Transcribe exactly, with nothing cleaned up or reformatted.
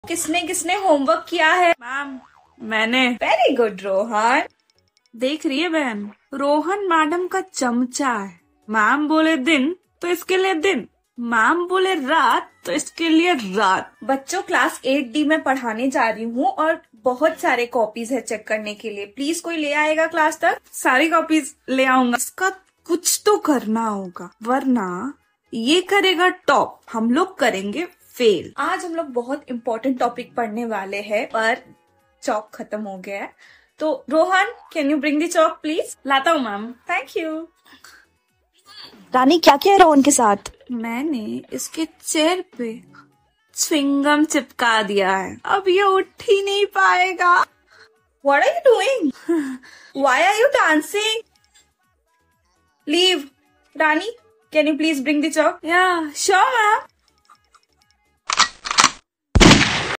किसने किसने होमवर्क किया है? मैम मैंने। Very good Rohan. देख रही है बहन, रोहन मैडम का चमचा है। मैम बोले दिन तो इसके लिए दिन, मैम बोले रात तो इसके लिए रात। बच्चों, क्लास एट डी में पढ़ाने जा रही हूँ और बहुत सारे कॉपीज है चेक करने के लिए। प्लीज कोई ले आएगा क्लास तक? सारी कॉपीज ले आऊंगा। इसका कुछ तो करना होगा, वरना ये करेगा टॉप, हम लोग करेंगे फेल। आज हम लोग बहुत इम्पोर्टेंट टॉपिक पढ़ने वाले हैं, पर चौक खत्म हो गया है। तो Rohan, can you bring the chalk please? लाता हूँ मैम। Thank you. रानी, क्या किया है रोहन के साथ? मैंने इसके चेयर पे च्युइंगम चिपका दिया है, अब ये उठ ही नहीं पाएगा। What are you doing? Why are you dancing? Leave. Rani, can you please bring the chalk? Yeah, sure ma'am.